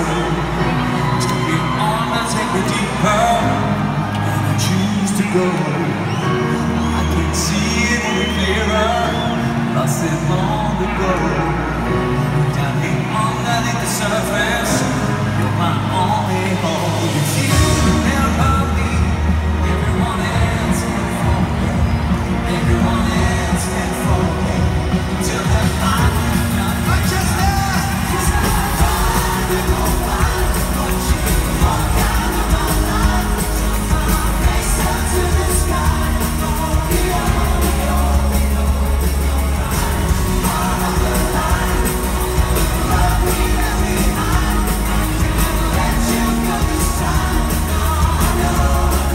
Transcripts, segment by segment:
soul. Take me on and take me deeper, and I choose to go. I can see it any clearer, lost it long ago. Down here underneath the surface, you're my only hope. It's you that love me, everyone else can forget. Everyone else can forget till the final night. Manchester! 'Cause I'm fine with nobody but you. All kind of my life, race up to the sky. We all part of the line. Love me left behind. Let you go this time. I know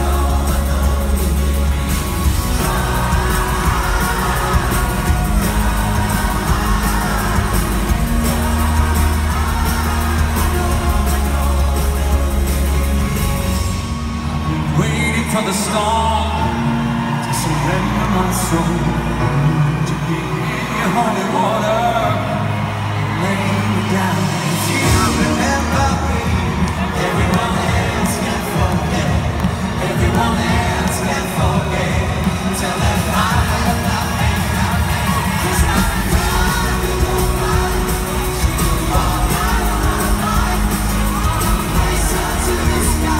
for the storm to surrender my soul, to be in your holy water, lay me down. If you remember me, everyone else can forget. Everyone else can forget. Tell them I have nothing, nothing. 'Cause I'm fine with nobody but you. All night of my life, race up to the sky.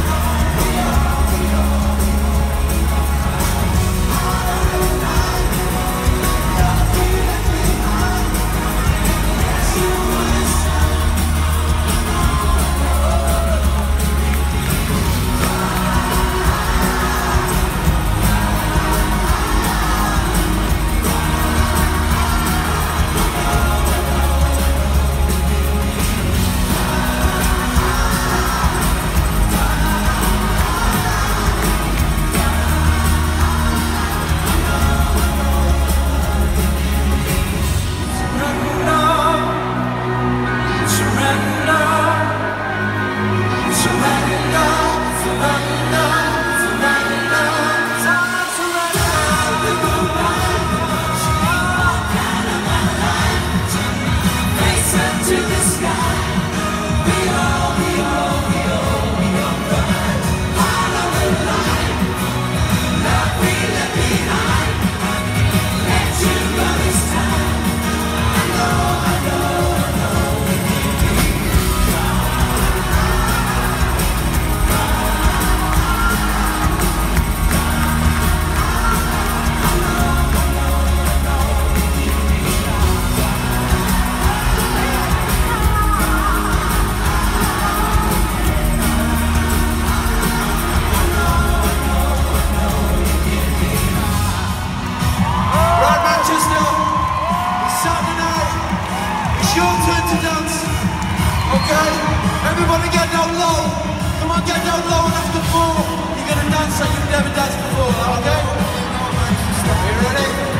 Okay, everybody get down low. Come on, get down low enough to fall. You're gonna dance like you've never danced before, okay? Are you ready?